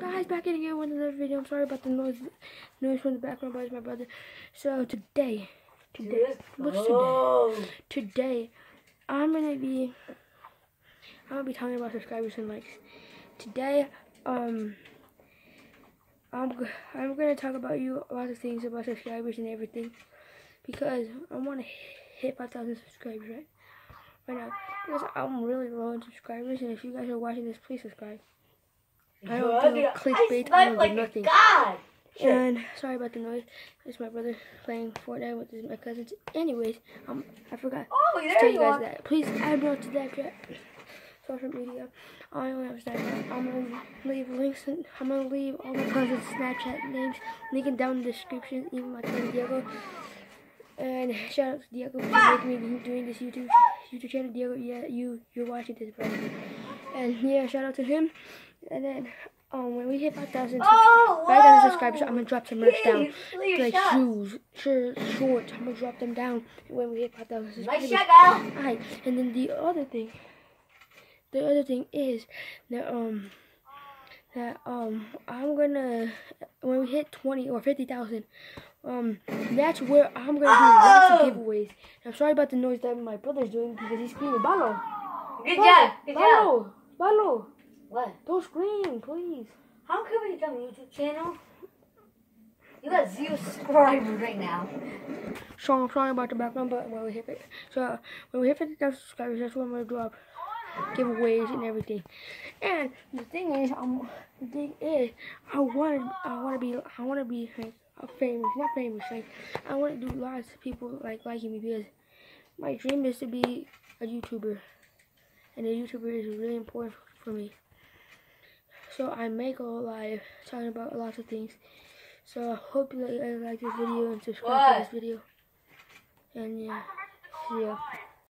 Guys, back in again with another video. I'm sorry about the noise from the background, but it's my brother. So today, I'm gonna be talking about subscribers and likes. Today, I'm gonna talk about lots of things about subscribers and everything, because I want to hit 5,000 subscribers right now, because I'm really low in subscribers, and if you guys are watching this, please subscribe. I don't do clickbait, I don't do nothing. And sorry about the noise. It's my brother playing Fortnite with my cousins. Anyways, I forgot to tell you guys that. Please add me to Snapchat, social media. I only have Snapchat. I'm gonna leave links. I'm gonna leave all my cousins' Snapchat names, link it down in the description. Even my cousin Diego. And shout out to Diego for making me doing this YouTube channel. Diego, yeah, you're watching this, brother. And yeah, shout out to him. And then when we hit 5,000 subscribers, I'm gonna drop some merch down, like shoes, shirts, shorts. I'm gonna drop them down when we hit 5,000 subscribers. Alright, and then the other thing is that I'm gonna, when we hit 20 or 50,000, that's where I'm gonna do lots of giveaways. And I'm sorry about the noise that my brother's doing because he's screaming, Balo. Good job. Balo. What? Don't scream, please. How can we become a YouTube channel? You got 0 subscribers right now. So I'm sorry about the background, but when we hit 50,000 subscribers, that's when I'm gonna drop giveaways and everything. And the thing is, I wanna be like famous, not famous. Like I wanna do lots of people liking me, because my dream is to be a YouTuber, and a YouTuber is really important for me. So I may go live talking about lots of things. So I hope you guys like this video and subscribe to this video. And yeah, see ya.